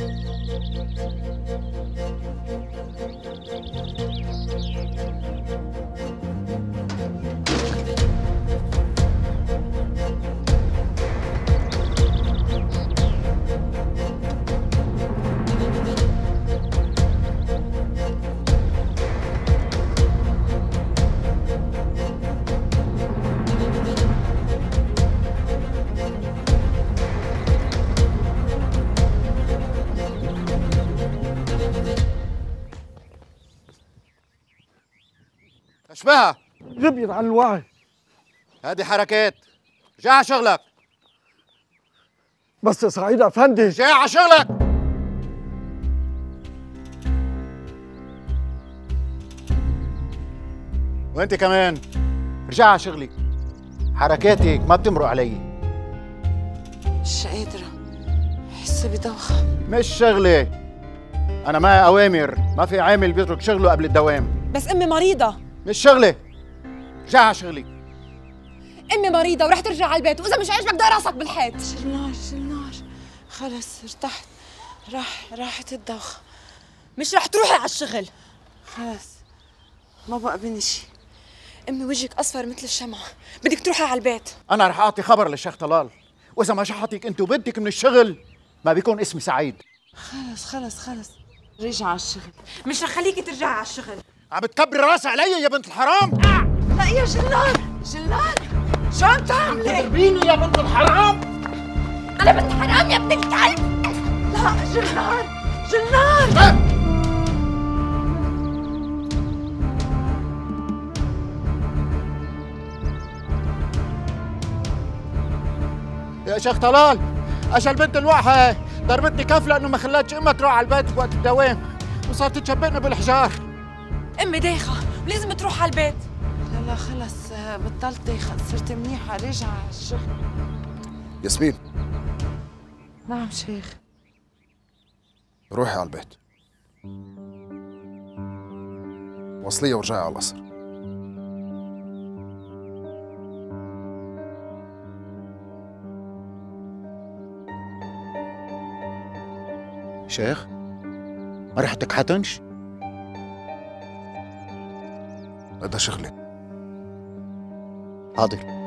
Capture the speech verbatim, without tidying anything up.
اشبهها غبيت عن الوعي. هذه حركات. جاي على شغلك. بس يا سعيد افندي جاي على شغلك. وانت كمان رجع على شغلك. حركاتك ما بتمرق علي. مش قادرة، بحس بدوخة. مش شغلي، أنا معي أوامر، ما في عامل بيترك شغله قبل الدوام. بس أمي مريضة. مش شغلي، رجع على شغلك. أمي مريضة ورح ترجع على البيت، وإذا مش عاجبك دق راسك بالحيط. شلنار شلنار، خلص ارتحت، راح راحت الدوخة. مش رح تروحي على الشغل. خلص ما بقى بني شي. أمي وجهك أصفر مثل الشمعة، بدك تروحي على البيت. أنا رح أعطي خبر للشيخ طلال، وإذا ما شحطك أنت وبنتك من الشغل ما بيكون اسمي سعيد. خلص خلص خلص، رجع على الشغل. مش رح خليكي ترجعي على الشغل. عم بتكبري راسي علي يا بنت الحرام. آه. لا يا جلال، جلال شو عم تعملي؟ عم تضربيني يا بنت الحرام. أنا بنت حرام يا ابن الكلب. لا جلال، جلال. أه. يا شيخ طلال، اجل بنت الوحة ضربتني كف لانه ما خلتش امها تروح على البيت بوقت الدوام وصارت تشبكني بالحجار. امي دايخة ولازم تروح على البيت. لا لا خلص بطلت دايخة، صرت منيحة، راجعة على الشغل. ياسمين. نعم شيخ. روحي على البيت، وصلية ورجعي على القصر. شيخ ما ريحتك حتنش؟ هذا شغلي. حاضر.